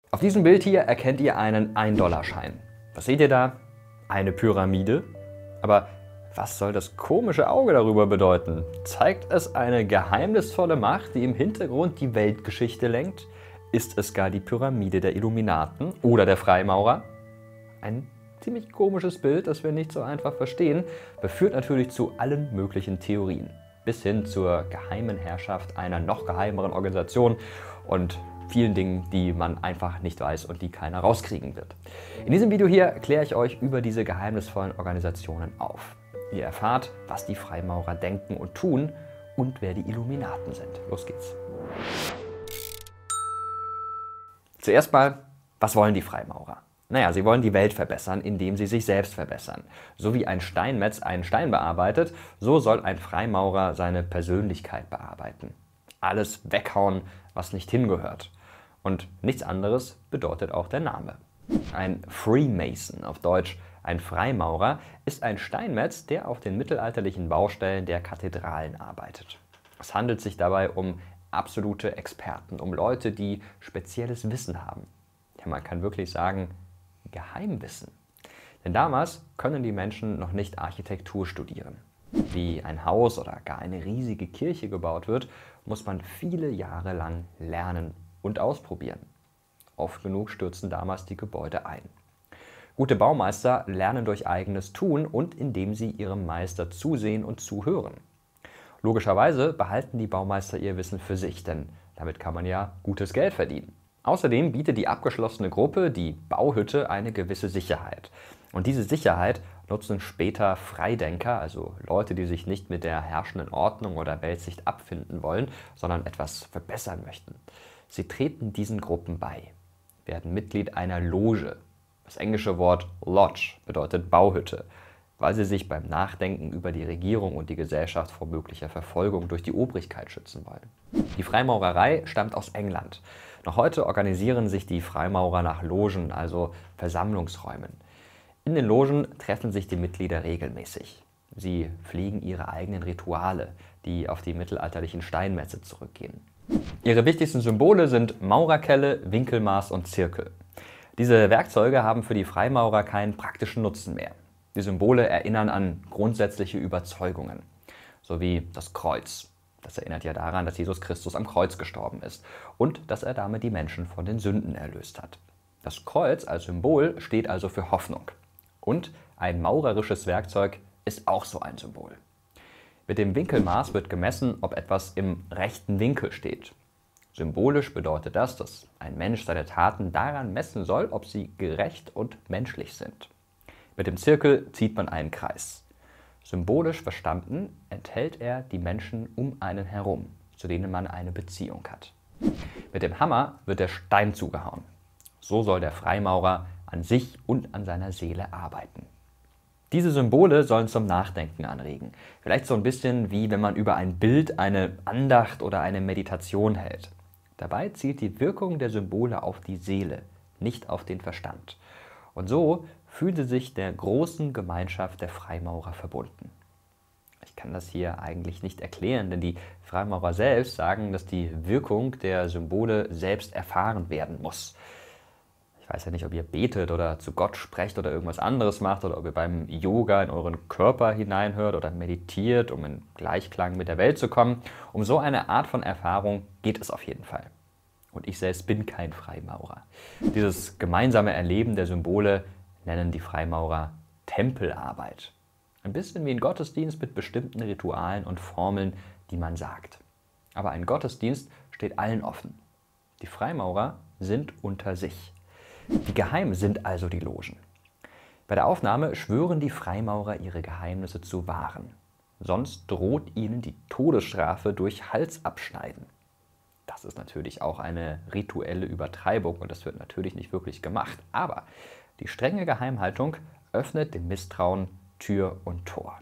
Auf diesem Bild hier erkennt ihr einen 1-Dollar-Schein. Was seht ihr da? Eine Pyramide? Aber was soll das komische Auge darüber bedeuten? Zeigt es eine geheimnisvolle Macht, die im Hintergrund die Weltgeschichte lenkt? Ist es gar die Pyramide der Illuminaten oder der Freimaurer? Ein ziemlich komisches Bild, das wir nicht so einfach verstehen, beführt natürlich zu allen möglichen Theorien. Bis hin zur geheimen Herrschaft einer noch geheimeren Organisation und vielen Dingen, die man einfach nicht weiß und die keiner rauskriegen wird. In diesem Video hier kläre ich euch über diese geheimnisvollen Organisationen auf. Ihr erfahrt, was die Freimaurer denken und tun und wer die Illuminaten sind. Los geht's. Zuerst mal, was wollen die Freimaurer? Naja, sie wollen die Welt verbessern, indem sie sich selbst verbessern. So wie ein Steinmetz einen Stein bearbeitet, so soll ein Freimaurer seine Persönlichkeit bearbeiten. Alles weghauen, was nicht hingehört. Und nichts anderes bedeutet auch der Name. Ein Freemason, auf Deutsch ein Freimaurer, ist ein Steinmetz, der auf den mittelalterlichen Baustellen der Kathedralen arbeitet. Es handelt sich dabei um absolute Experten, um Leute, die spezielles Wissen haben. Ja, man kann wirklich sagen, Geheimwissen. Denn damals können die Menschen noch nicht Architektur studieren. Wie ein Haus oder gar eine riesige Kirche gebaut wird, muss man viele Jahre lang lernen und ausprobieren. Oft genug stürzen damals die Gebäude ein. Gute Baumeister lernen durch eigenes Tun und indem sie ihrem Meister zusehen und zuhören. Logischerweise behalten die Baumeister ihr Wissen für sich, denn damit kann man ja gutes Geld verdienen. Außerdem bietet die abgeschlossene Gruppe, die Bauhütte, eine gewisse Sicherheit. Und diese Sicherheit nutzen später Freidenker, also Leute, die sich nicht mit der herrschenden Ordnung oder Weltsicht abfinden wollen, sondern etwas verbessern möchten. Sie treten diesen Gruppen bei, werden Mitglied einer Loge. Das englische Wort Lodge bedeutet Bauhütte, weil sie sich beim Nachdenken über die Regierung und die Gesellschaft vor möglicher Verfolgung durch die Obrigkeit schützen wollen. Die Freimaurerei stammt aus England. Noch heute organisieren sich die Freimaurer nach Logen, also Versammlungsräumen. In den Logen treffen sich die Mitglieder regelmäßig. Sie pflegen ihre eigenen Rituale, die auf die mittelalterlichen Steinmetze zurückgehen. Ihre wichtigsten Symbole sind Maurerkelle, Winkelmaß und Zirkel. Diese Werkzeuge haben für die Freimaurer keinen praktischen Nutzen mehr. Die Symbole erinnern an grundsätzliche Überzeugungen, sowie das Kreuz. Das erinnert ja daran, dass Jesus Christus am Kreuz gestorben ist und dass er damit die Menschen von den Sünden erlöst hat. Das Kreuz als Symbol steht also für Hoffnung. Und ein maurerisches Werkzeug ist auch so ein Symbol. Mit dem Winkelmaß wird gemessen, ob etwas im rechten Winkel steht. Symbolisch bedeutet das, dass ein Mensch seine Taten daran messen soll, ob sie gerecht und menschlich sind. Mit dem Zirkel zieht man einen Kreis. Symbolisch verstanden enthält er die Menschen um einen herum, zu denen man eine Beziehung hat. Mit dem Hammer wird der Stein zugehauen. So soll der Freimaurer an sich und an seiner Seele arbeiten. Diese Symbole sollen zum Nachdenken anregen. Vielleicht so ein bisschen wie wenn man über ein Bild eine Andacht oder eine Meditation hält. Dabei zielt die Wirkung der Symbole auf die Seele, nicht auf den Verstand. Und so fühlte sich der großen Gemeinschaft der Freimaurer verbunden. Ich kann das hier eigentlich nicht erklären, denn die Freimaurer selbst sagen, dass die Wirkung der Symbole selbst erfahren werden muss. Ich weiß ja nicht, ob ihr betet oder zu Gott sprecht oder irgendwas anderes macht oder ob ihr beim Yoga in euren Körper hineinhört oder meditiert, um in Gleichklang mit der Welt zu kommen. Um so eine Art von Erfahrung geht es auf jeden Fall. Und ich selbst bin kein Freimaurer. Dieses gemeinsame Erleben der Symbole nennen die Freimaurer Tempelarbeit. Ein bisschen wie ein Gottesdienst mit bestimmten Ritualen und Formeln, die man sagt. Aber ein Gottesdienst steht allen offen. Die Freimaurer sind unter sich. Die geheim sind also die Logen. Bei der Aufnahme schwören die Freimaurer, ihre Geheimnisse zu wahren. Sonst droht ihnen die Todesstrafe durch Halsabschneiden. Das ist natürlich auch eine rituelle Übertreibung und das wird natürlich nicht wirklich gemacht. Aber die strenge Geheimhaltung öffnet dem Misstrauen Tür und Tor.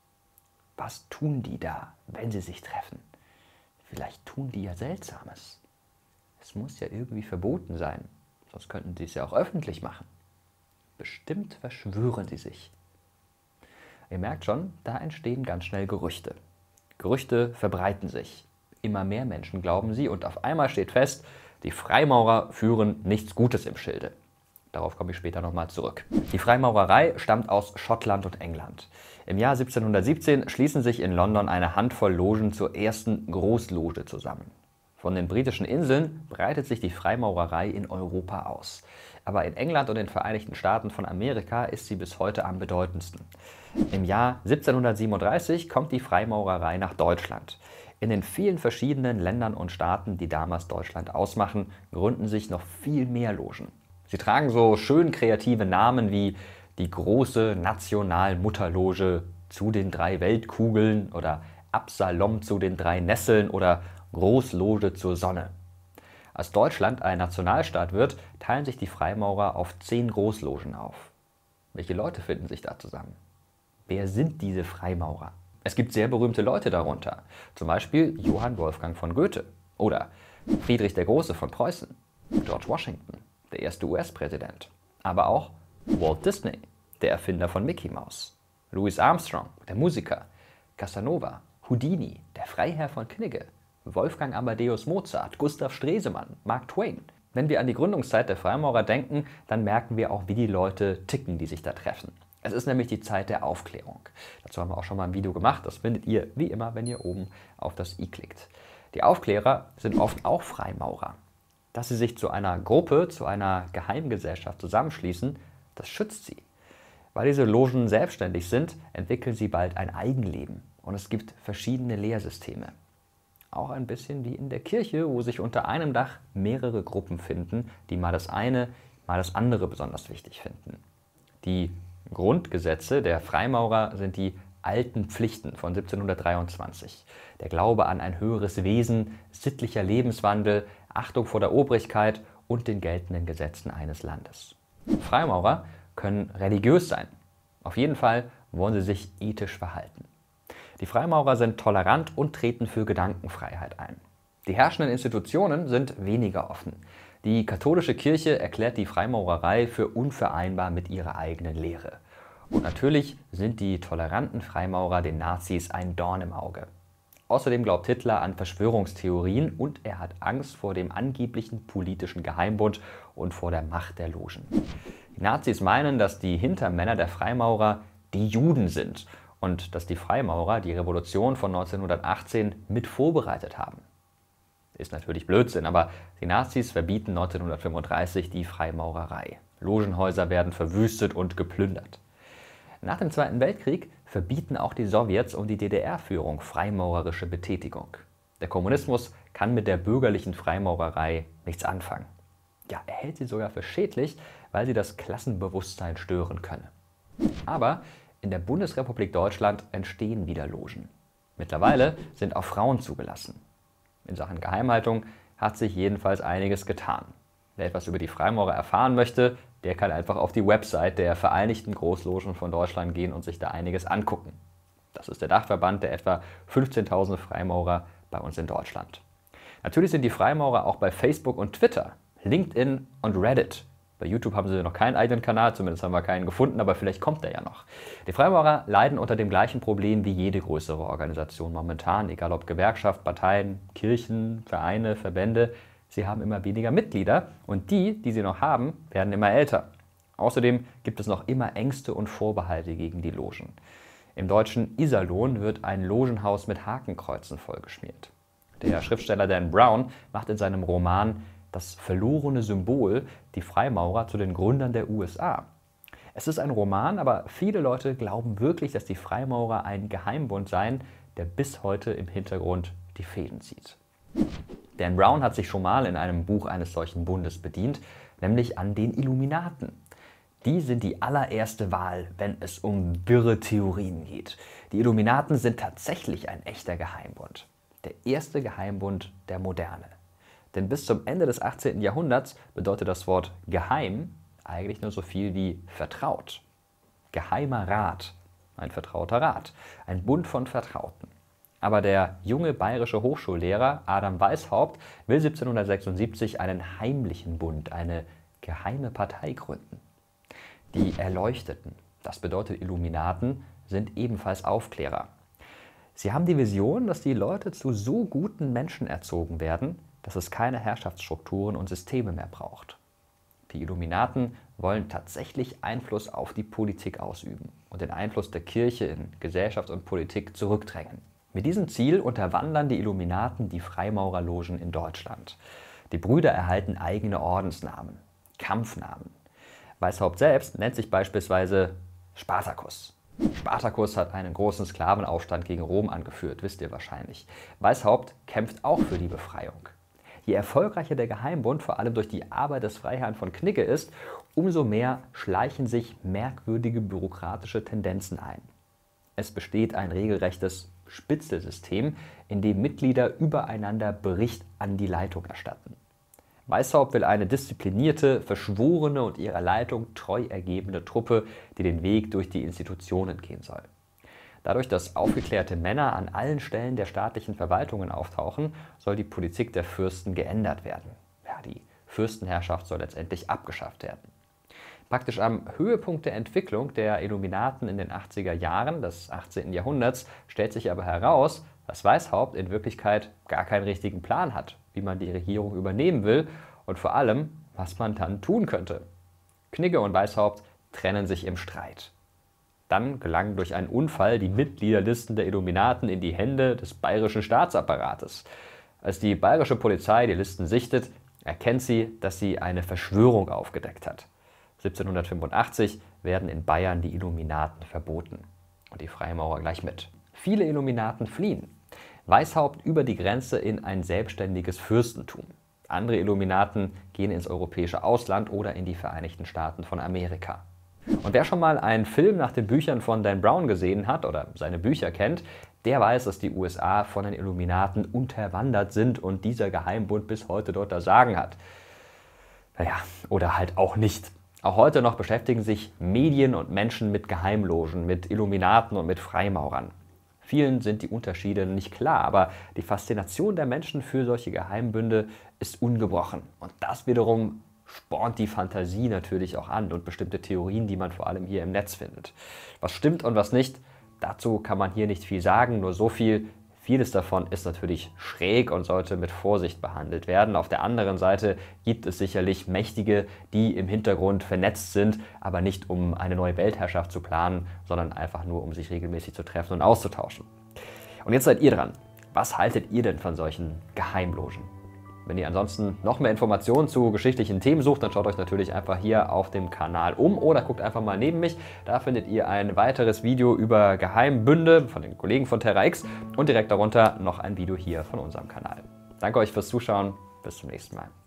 Was tun die da, wenn sie sich treffen? Vielleicht tun die ja Seltsames. Es muss ja irgendwie verboten sein. Sonst könnten sie es ja auch öffentlich machen. Bestimmt verschwören sie sich. Ihr merkt schon, da entstehen ganz schnell Gerüchte. Gerüchte verbreiten sich. Immer mehr Menschen glauben sie und auf einmal steht fest, Die Freimaurer führen nichts Gutes im Schilde. Darauf komme ich später nochmal zurück. Die Freimaurerei stammt aus Schottland und England. Im Jahr 1717 schließen sich in London eine Handvoll Logen zur ersten Großloge zusammen. Von den britischen Inseln breitet sich die Freimaurerei in Europa aus. Aber in England und den Vereinigten Staaten von Amerika ist sie bis heute am bedeutendsten. Im Jahr 1737 kommt die Freimaurerei nach Deutschland. In den vielen verschiedenen Ländern und Staaten, die damals Deutschland ausmachen, gründen sich noch viel mehr Logen. Sie tragen so schön kreative Namen wie die große Nationalmutterloge zu den 3 Weltkugeln oder Absalom zu den 3 Nesseln oder Großloge zur Sonne. Als Deutschland ein Nationalstaat wird, teilen sich die Freimaurer auf 10 Großlogen auf. Welche Leute finden sich da zusammen? Wer sind diese Freimaurer? Es gibt sehr berühmte Leute darunter, zum Beispiel Johann Wolfgang von Goethe oder Friedrich der Große von Preußen, George Washington, der erste US-Präsident, aber auch Walt Disney, der Erfinder von Mickey Mouse, Louis Armstrong, der Musiker, Casanova, Houdini, der Freiherr von Knigge, Wolfgang Amadeus Mozart, Gustav Stresemann, Mark Twain. Wenn wir an die Gründungszeit der Freimaurer denken, dann merken wir auch, wie die Leute ticken, die sich da treffen. Es ist nämlich die Zeit der Aufklärung. Dazu haben wir auch schon mal ein Video gemacht. Das findet ihr wie immer, wenn ihr oben auf das i klickt. Die Aufklärer sind oft auch Freimaurer. Dass sie sich zu einer Gruppe, zu einer Geheimgesellschaft zusammenschließen, das schützt sie. Weil diese Logen selbstständig sind, entwickeln sie bald ein Eigenleben. Und es gibt verschiedene Lehrsysteme. Auch ein bisschen wie in der Kirche, wo sich unter einem Dach mehrere Gruppen finden, die mal das eine, mal das andere besonders wichtig finden. Die Grundgesetze der Freimaurer sind die alten Pflichten von 1723. Der Glaube an ein höheres Wesen, sittlicher Lebenswandel, Achtung vor der Obrigkeit und den geltenden Gesetzen eines Landes. Freimaurer können religiös sein. Auf jeden Fall wollen sie sich ethisch verhalten. Die Freimaurer sind tolerant und treten für Gedankenfreiheit ein. Die herrschenden Institutionen sind weniger offen. Die katholische Kirche erklärt die Freimaurerei für unvereinbar mit ihrer eigenen Lehre. Und natürlich sind die toleranten Freimaurer den Nazis ein Dorn im Auge. Außerdem glaubt Hitler an Verschwörungstheorien und er hat Angst vor dem angeblichen politischen Geheimbund und vor der Macht der Logen. Die Nazis meinen, dass die Hintermänner der Freimaurer die Juden sind und dass die Freimaurer die Revolution von 1918 mit vorbereitet haben. Ist natürlich Blödsinn, aber die Nazis verbieten 1935 die Freimaurerei. Logenhäuser werden verwüstet und geplündert. Nach dem Zweiten Weltkrieg verbieten auch die Sowjets und die DDR-Führung freimaurerische Betätigung. Der Kommunismus kann mit der bürgerlichen Freimaurerei nichts anfangen. Ja, er hält sie sogar für schädlich, weil sie das Klassenbewusstsein stören könne. Aber in der Bundesrepublik Deutschland entstehen wieder Logen. Mittlerweile sind auch Frauen zugelassen. In Sachen Geheimhaltung hat sich jedenfalls einiges getan. Wer etwas über die Freimaurer erfahren möchte, der kann einfach auf die Website der Vereinigten Großlogen von Deutschland gehen und sich da einiges angucken. Das ist der Dachverband der etwa 15.000 Freimaurer bei uns in Deutschland. Natürlich sind die Freimaurer auch bei Facebook und Twitter, LinkedIn und Reddit. Bei YouTube haben sie noch keinen eigenen Kanal, zumindest haben wir keinen gefunden, aber vielleicht kommt der ja noch. Die Freimaurer leiden unter dem gleichen Problem wie jede größere Organisation momentan, egal ob Gewerkschaft, Parteien, Kirchen, Vereine, Verbände. Sie haben immer weniger Mitglieder und die, die sie noch haben, werden immer älter. Außerdem gibt es noch immer Ängste und Vorbehalte gegen die Logen. Im deutschen Iserlohn wird ein Logenhaus mit Hakenkreuzen vollgeschmiert. Der Schriftsteller Dan Brown macht in seinem Roman Das verlorene Symbol die Freimaurer zu den Gründern der USA. Es ist ein Roman, aber viele Leute glauben wirklich, dass die Freimaurer ein Geheimbund seien, der bis heute im Hintergrund die Fäden zieht. Dan Brown hat sich schon mal in einem Buch eines solchen Bundes bedient, nämlich an den Illuminaten. Die sind die allererste Wahl, wenn es um wirre Theorien geht. Die Illuminaten sind tatsächlich ein echter Geheimbund. Der erste Geheimbund der Moderne. Denn bis zum Ende des 18. Jahrhunderts bedeutet das Wort geheim eigentlich nur so viel wie vertraut. Geheimer Rat, ein vertrauter Rat, ein Bund von Vertrauten. Aber der junge bayerische Hochschullehrer Adam Weishaupt will 1776 einen heimlichen Bund, eine geheime Partei gründen. Die Erleuchteten, das bedeutet Illuminaten, sind ebenfalls Aufklärer. Sie haben die Vision, dass die Leute zu so guten Menschen erzogen werden, dass es keine Herrschaftsstrukturen und Systeme mehr braucht. Die Illuminaten wollen tatsächlich Einfluss auf die Politik ausüben und den Einfluss der Kirche in Gesellschaft und Politik zurückdrängen. Mit diesem Ziel unterwandern die Illuminaten die Freimaurerlogen in Deutschland. Die Brüder erhalten eigene Ordensnamen, Kampfnamen. Weishaupt selbst nennt sich beispielsweise Spartacus. Spartacus hat einen großen Sklavenaufstand gegen Rom angeführt, wisst ihr wahrscheinlich. Weishaupt kämpft auch für die Befreiung. Je erfolgreicher der Geheimbund vor allem durch die Arbeit des Freiherrn von Knigge ist, umso mehr schleichen sich merkwürdige bürokratische Tendenzen ein. Es besteht ein regelrechtes Spitzelsystem, in dem Mitglieder übereinander Bericht an die Leitung erstatten. Weishaupt will eine disziplinierte, verschworene und ihrer Leitung treu ergebene Truppe, die den Weg durch die Institutionen gehen soll. Dadurch, dass aufgeklärte Männer an allen Stellen der staatlichen Verwaltungen auftauchen, soll die Politik der Fürsten geändert werden. Ja, die Fürstenherrschaft soll letztendlich abgeschafft werden. Praktisch am Höhepunkt der Entwicklung der Illuminaten in den 80er Jahren des 18. Jahrhunderts stellt sich aber heraus, dass Weishaupt in Wirklichkeit gar keinen richtigen Plan hat, wie man die Regierung übernehmen will und vor allem, was man dann tun könnte. Knigge und Weishaupt trennen sich im Streit. Dann gelangen durch einen Unfall die Mitgliederlisten der Illuminaten in die Hände des bayerischen Staatsapparates. Als die bayerische Polizei die Listen sichtet, erkennt sie, dass sie eine Verschwörung aufgedeckt hat. 1785 werden in Bayern die Illuminaten verboten und die Freimaurer gleich mit. Viele Illuminaten fliehen. Weishaupt über die Grenze in ein selbstständiges Fürstentum. Andere Illuminaten gehen ins europäische Ausland oder in die Vereinigten Staaten von Amerika. Und wer schon mal einen Film nach den Büchern von Dan Brown gesehen hat oder seine Bücher kennt, der weiß, dass die USA von den Illuminaten unterwandert sind und dieser Geheimbund bis heute dort das Sagen hat. Naja, oder halt auch nicht. Auch heute noch beschäftigen sich Medien und Menschen mit Geheimlogen, mit Illuminaten und mit Freimaurern. Vielen sind die Unterschiede nicht klar, aber die Faszination der Menschen für solche Geheimbünde ist ungebrochen. Und das wiederum spornt die Fantasie natürlich auch an und bestimmte Theorien, die man vor allem hier im Netz findet. Was stimmt und was nicht, dazu kann man hier nicht viel sagen, nur so viel. Vieles davon ist natürlich schräg und sollte mit Vorsicht behandelt werden. Auf der anderen Seite gibt es sicherlich Mächtige, die im Hintergrund vernetzt sind, aber nicht um eine neue Weltherrschaft zu planen, sondern einfach nur, um sich regelmäßig zu treffen und auszutauschen. Und jetzt seid ihr dran. Was haltet ihr denn von solchen Geheimlogen? Wenn ihr ansonsten noch mehr Informationen zu geschichtlichen Themen sucht, dann schaut euch natürlich einfach hier auf dem Kanal um oder guckt einfach mal neben mich. Da findet ihr ein weiteres Video über Geheimbünde von den Kollegen von Terra X und direkt darunter noch ein Video hier von unserem Kanal. Danke euch fürs Zuschauen, bis zum nächsten Mal.